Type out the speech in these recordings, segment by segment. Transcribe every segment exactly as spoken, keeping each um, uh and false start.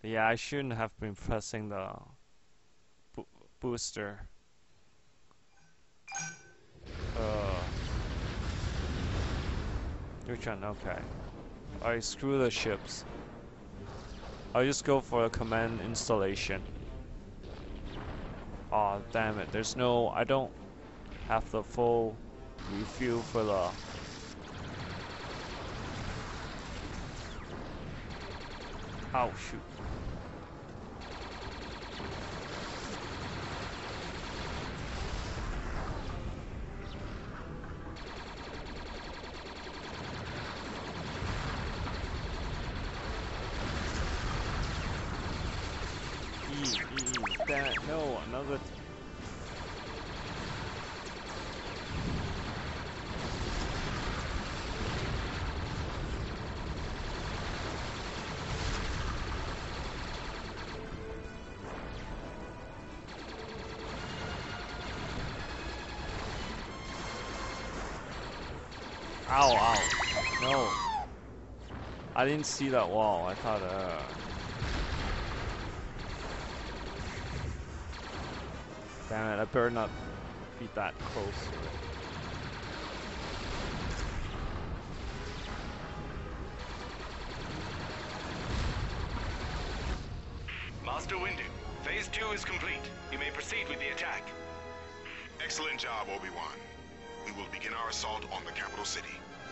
Yeah, I shouldn't have been pressing the bo booster. Uh, which one? Okay. I screw the ships. I'll just go for a command installation. Aw, oh, damn it. There's no... I don't have the full refuel for the... Oh, shoot. E, E, E. Damn it. No, another... Ow, ow. No. I didn't see that wall. I thought, uh... damn it, I better not be that close. Master Windu, Phase two is complete. You may proceed with the attack. Excellent job, Obi-Wan. We will begin our assault on the capital city.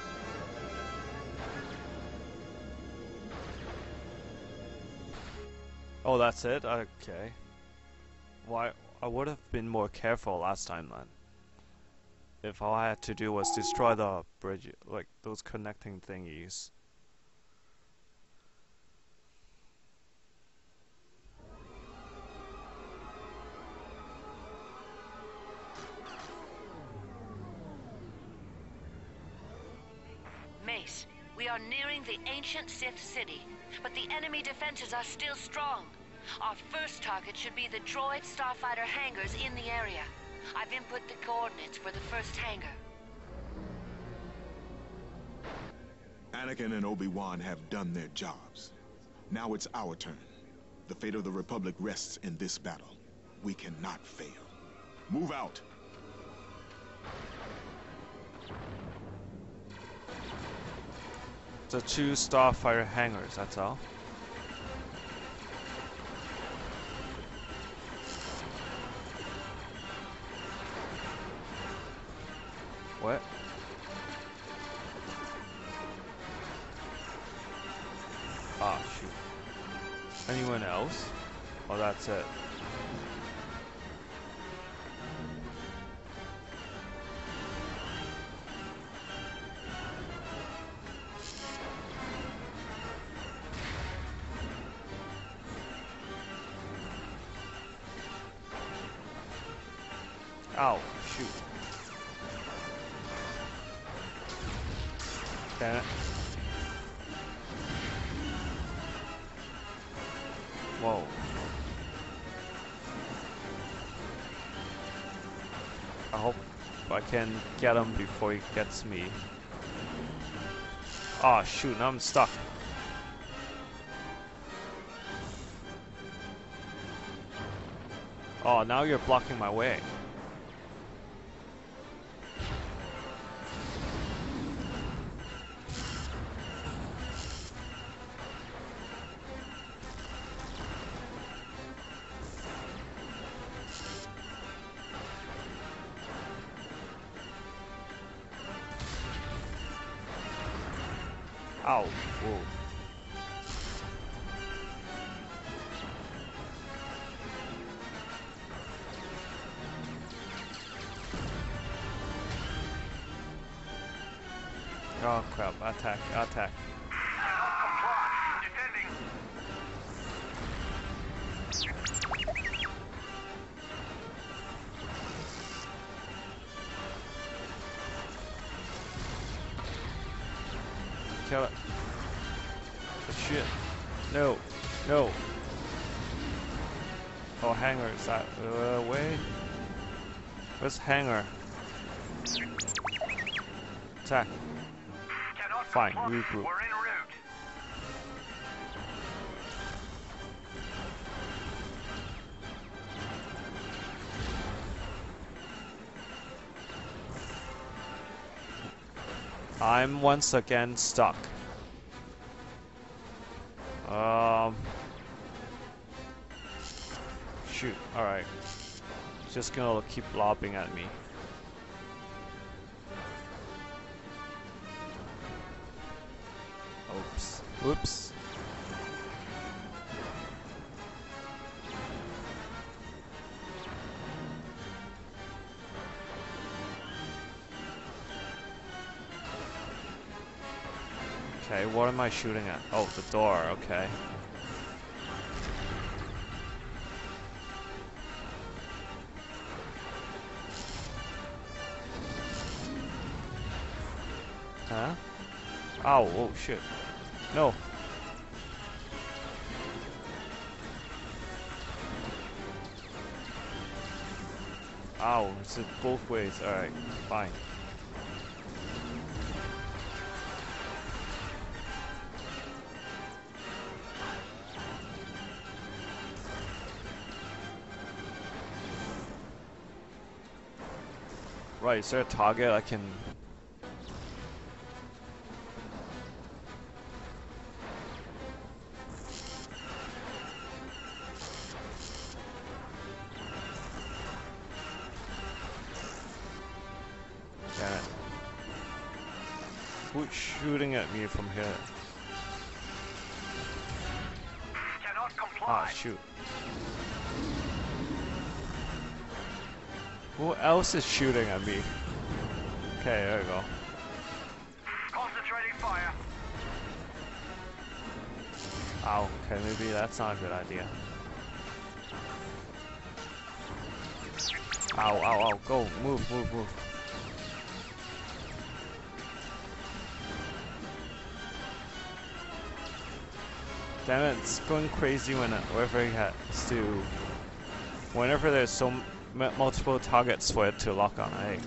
Oh, that's it? Okay. Why? I would have been more careful last time then. If all I had to do was destroy the bridge, like those connecting thingies. Mace, we are nearing the ancient Sith city, but the enemy defenses are still strong. Our first target should be the droid starfighter hangars in the area. I've input the coordinates for the first hangar. Anakin and Obi-Wan have done their jobs. Now it's our turn. The fate of the Republic rests in this battle. We cannot fail. Move out. The two starfighter hangars, that's all. What? Ah, shoot. Anyone else? Oh, that's it. Ow, shoot. Damn it. Whoa. I hope I can get him before he gets me. Oh shoot, now I'm stuck. Oh, now you're blocking my way. Ow, whoa. Oh crap, attack, attack. Kill it. Oh, shit. No. No. Oh, hangar. Is that uh, way? Where's hangar? Attack. Fine, regroup. I'm once again stuck. Um. Shoot. Alright. Just gonna keep lobbing at me. Oops. Oops. Okay, what am I shooting at? Oh, the door, okay. Huh? Ow, oh shit. No. Ow, it's both ways. Alright, fine. Right, is there a target I can... Damn it. Who's shooting at me from here? Cannot comply. Ah, shoot. Who else is shooting at me? Okay, there we go. Concentrating fire. Ow, okay, maybe that's not a good idea. Ow, ow, ow, go, move, move, move. Damn it, it's going crazy when it, wherever he has to... Whenever there's so m multiple targets for it to lock on, hey.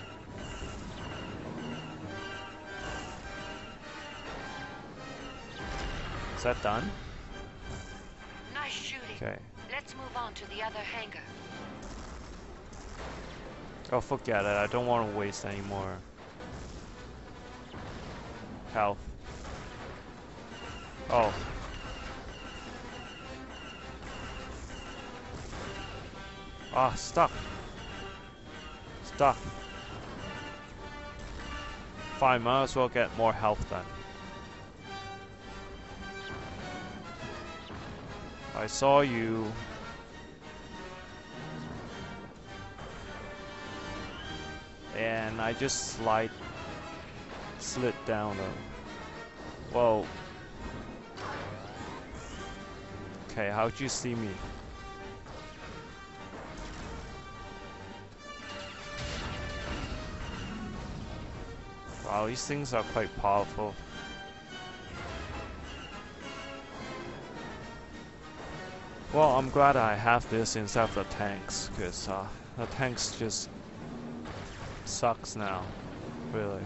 Is that done? Nice shooting. Okay. Let's move on to the other hangar. Oh, forget it, I don't want to waste any more health. Oh. Ah, stuck. Stuck. Fine, might as well get more health then. I saw you. And I just slide, slid down a... Whoa. Okay, how'd you see me? Wow, these things are quite powerful. Well, I'm glad I have this instead of the tanks, because uh, the tanks just sucks now, really.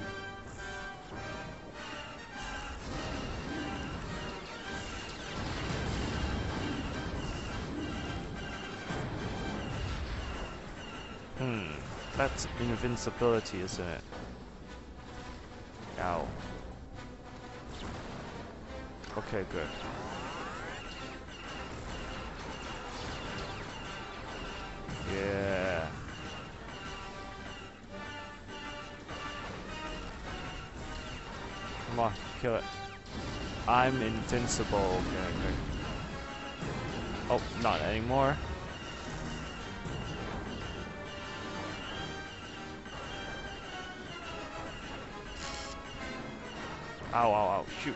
Hmm, that's invincibility, isn't it? Ow. Okay, good. Yeah. Come on, kill it. I'm invincible. Okay, okay. Oh, not anymore. Ow, ow, ow, shoot.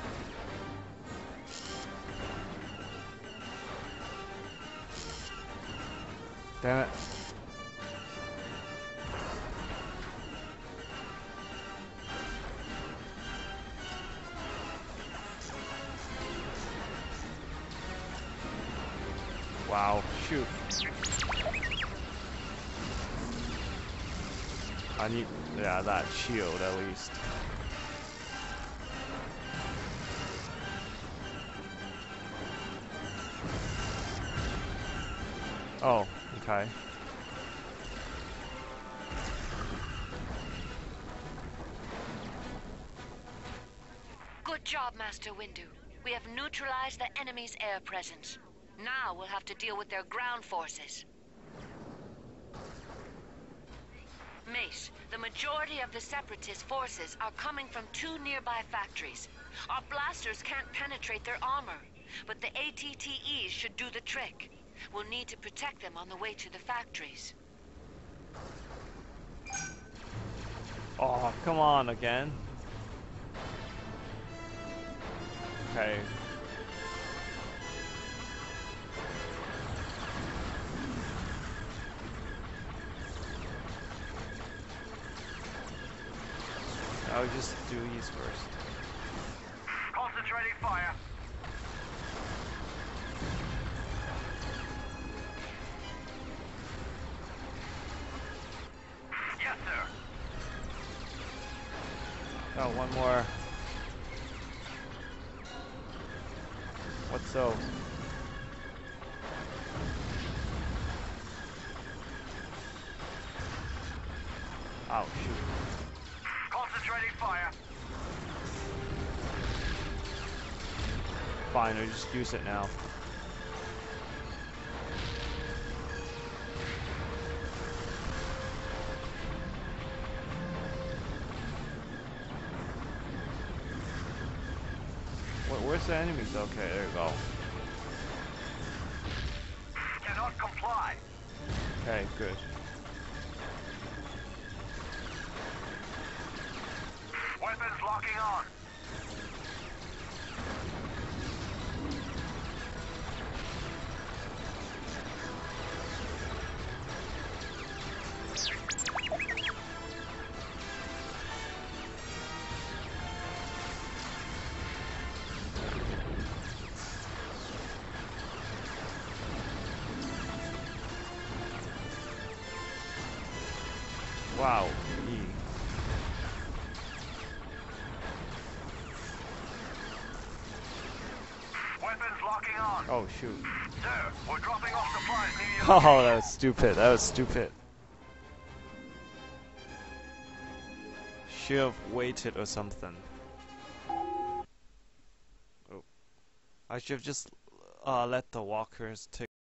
Damn it. Wow, shoot. I need, yeah, that shield at least. Oh, okay. job, Master Windu. We have neutralized the enemy's air presence. Now we'll have to deal with their ground forces. Mace, the majority of the Separatist forces are coming from two nearby factories. Our blasters can't penetrate their armor, but the A T T Es should do the trick. We'll need to protect them on the way to the factories. Oh, come on again. Okay. I'll just do these first. Concentrating fire. Yes, sir. Oh, one more. What's so? Oh, shoot. Concentrating fire. Fine, I'll just use it now. Where, where's the enemies? Okay, there you go. Cannot comply. Okay, good. Weapons locking on. Wow. E. Weapons locking on. Oh, shoot. Sir, we're dropping off supplies near you. Oh, that was stupid. That was stupid. Should have waited or something. Oh. I should have just uh, let the walkers take